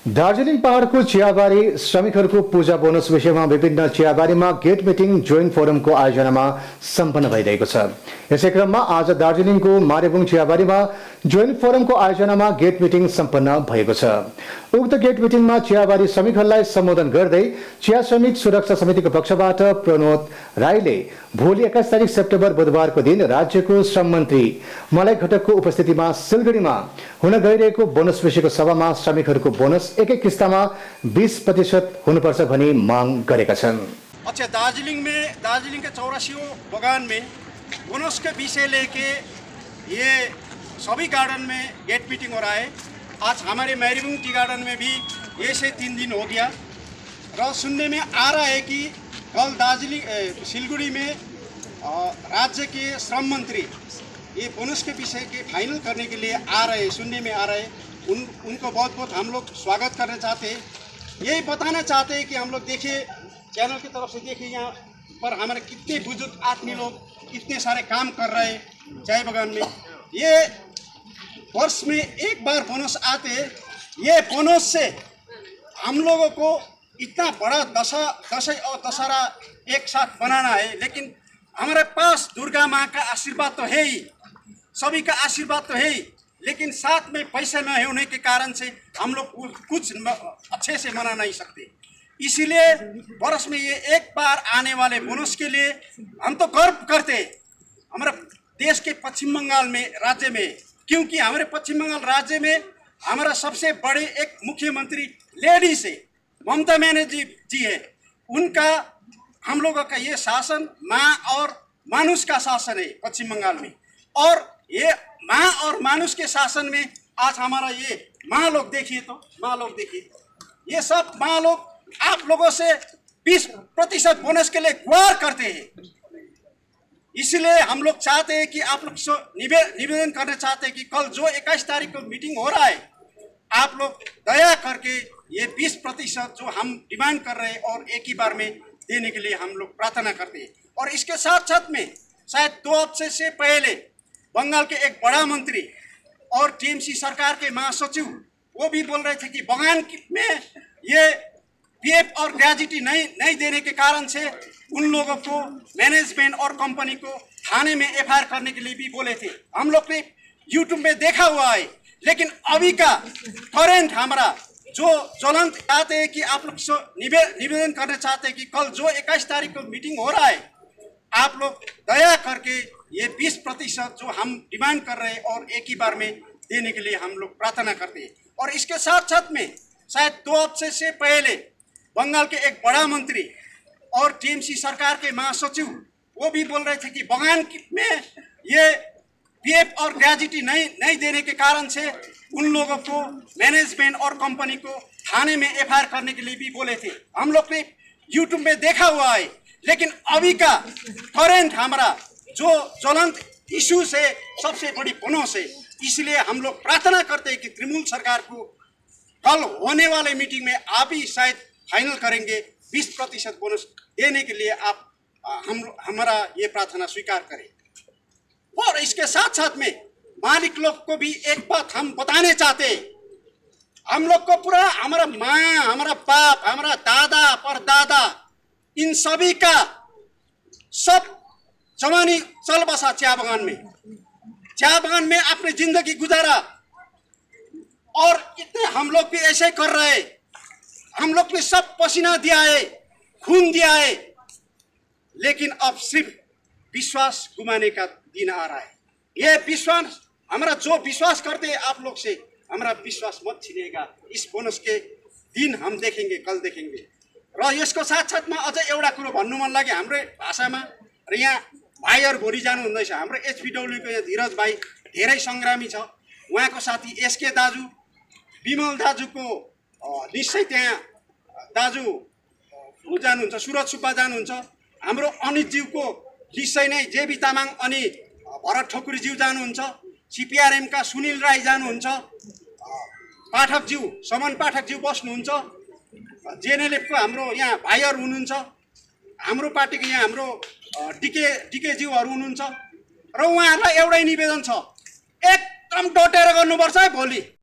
दार्जिलिङ पहाडको चियाबारी श्रमिकहरूको पूजा बोनस विषयमा विभिन्न चियाबारीमा गेट मिटिङ जोइन्ट फोरमको आयोजनामा सम्पन्न भइरहेको छ। यसै क्रममा आज दार्जिलिङको मारेबुङ चियाबारीमा जोइन्ट फोरमको आयोजनामा गेट मिटिङ सम्पन्न भएको छ। उक्त गेट मिटिङमा चियाबारी श्रमिकहरूलाई सम्बोधन गर्दै चिया श्रमिक सुरक्षा समितिको पक्षबाट प्रणोद राईले भोलि 21 तारिक सेप्टेम्बर बुधबारको दिन राज्यको श्रम मन्त्री मलाई घटकको उपस्थितिमा सिलगढीमा हुन गइरहेको बोनस विषयको सभामा श्रमिकहरूको बोनस एक किस्तामा 20% हुनुपर्छ भनी माग गरेका छन्। अच्छा, दार्जिलिंग के 84 बगान में बोनस के विषय लेके ये सभी गार्डन में गेट मीटिंग हो रहा है। आज हमारे मैरीबुंग टी गार्डन में भी ये से 3 दिन हो गया और सुनने में आ रहा है कि कल सिलगुड़ी में राज्य के श्रम मंत्री ये बोनस के विषय के फाइनल करने के लिए आ रहे, सुनने में आ रहे हैं। उनको बहुत बहुत हम लोग स्वागत करना चाहते हैं। यही बताना चाहते हैं कि हम लोग देखिए, चैनल की तरफ से देखिए, यहाँ पर हमारे कितने बुजुर्ग आदमी लोग इतने सारे काम कर रहे हैं चाय बागान में। ये वर्ष में एक बार बोनस आते, ये बोनस से हम लोगों को इतना बड़ा दशहरा और दशहरा एक साथ बनाना है। लेकिन हमारे पास दुर्गा माँ का आशीर्वाद तो है ही, सभी का आशीर्वाद तो है ही, लेकिन साथ में पैसे न होने के कारण से हम लोग कुछ अच्छे से मना नहीं सकते। इसीलिए वर्ष में ये एक बार आने वाले बोनस के लिए हम तो गर्व करते हैं हमारे देश के पश्चिम बंगाल में राज्य में, क्योंकि हमारे पश्चिम बंगाल राज्य में हमारा सबसे बड़े एक मुख्यमंत्री लेडीज है, ममता बनर्जी जी है। उनका हम लोगों का ये शासन माँ और मानुष का शासन है पश्चिम बंगाल में, और ये माँ और मानुष के शासन में आज हमारा ये माँ लोग देखिए, तो माँ लोग देखिए, ये सब माँ लोग आप लोगों से 20% बोनस के लिए गुहार करते हैं। इसलिए हम लोग चाहते हैं कि आप लोग से निवेदन करना चाहते हैं कि कल जो 21 तारीख को मीटिंग हो रहा है, आप लोग दया करके ये 20% जो हम डिमांड कर रहे हैं और एक ही बार में देने के लिए हम लोग प्रार्थना करते हैं। और इसके साथ साथ में शायद 2 हफ्ते से पहले बंगाल के एक बड़ा मंत्री और टीएमसी सरकार के महासचिव वो भी बोल रहे थे कि बगान में ये पीएफ और ग्रेजुटी नहीं देने के कारण से उन लोगों को मैनेजमेंट और कंपनी को थाने में एफआईआर करने के लिए भी बोले थे। हम लोग ने यूट्यूब में देखा हुआ है। लेकिन अभी का करंट हमारा जो ज्वलंत चाहते हैं कि आप लोग से निवेदन करना चाहते हैं कि कल जो 21 तारीख को मीटिंग हो रहा है, आप लोग दया करके ये 20% जो हम डिमांड कर रहे हैं और एक ही बार में देने के लिए हम लोग प्रार्थना करते हैं। और इसके साथ साथ में शायद 2 हफ्ते से पहले बंगाल के एक बड़ा मंत्री और टीएमसी सरकार के महासचिव वो भी बोल रहे थे कि बगान में ये पीएफ और ग्रेजुटी नहीं देने के कारण से उन लोगों को मैनेजमेंट और कंपनी को थाने में एफआईआर करने के लिए भी बोले थे। हम लोग ने यूट्यूब में देखा हुआ है। लेकिन अभी का करंट हमारा जो ज्वलंत इशू से सबसे बड़ी बोनस है। इसलिए हम लोग प्रार्थना करते हैं कि तृणमूल सरकार को कल होने वाले मीटिंग में आप ही शायद फाइनल करेंगे, 20% बोनस देने के लिए आप हमारा ये प्रार्थना स्वीकार करें। और इसके साथ साथ में मालिक लोग को भी एक बात हम बताने चाहते हैं। हम लोग को पूरा हमारा माँ, हमारा बाप, हमारा दादा परदादा, इन सभी का सब जवानी चल बसा चाय बागान में अपनी जिंदगी गुजारा, और इतने हम लोग भी ऐसे कर रहे हैं। हम लोग ने सब पसीना दिया है, खून दिया है, लेकिन अब सिर्फ विश्वास गुमाने का दिन आ रहा है। ये विश्वास हमारा जो विश्वास करते हैं आप लोग से, हमारा विश्वास मत छीनेगा। इस बोनस के दिन हम देखेंगे, कल देखेंगे। र यसको साथसाथमा अझ एउटा कुरो भन्नु मन लाग्यो हाम्रो भाषामा। र यहाँ भाइहरू भोलि जानु हुँदैछ, हाम्रो एचपीडब्ल्यूको यहाँ धीरज भाइ धेरै सङ्ग्रामी छ। उहाँको साथी एसके दाजु, विमल दाजुको निश्चय त्यहाँ दाजु ऊ जानुहुन्छ, सुरज सुब्बा जानुहुन्छ। हाम्रो अनितज्यूको निश्चय नै जेबी तामाङ अनि भरत ठकुरीज्यू जानुहुन्छ। सीपीआरएमका सुनिल राई जानुहुन्छ। पाठकज्यू, समन पाठकज्यू बस्नुहुन्छ। जेएनएलएफको हाम्रो यहाँ भाइहरू हुनुहुन्छ। हाम्रो पार्टीको यहाँ हाम्रो डिकेज्यूहरू हुनुहुन्छ। र उहाँहरूलाई एउटै निवेदन छ, एकदम डटेर गर्नुपर्छ है भोलि।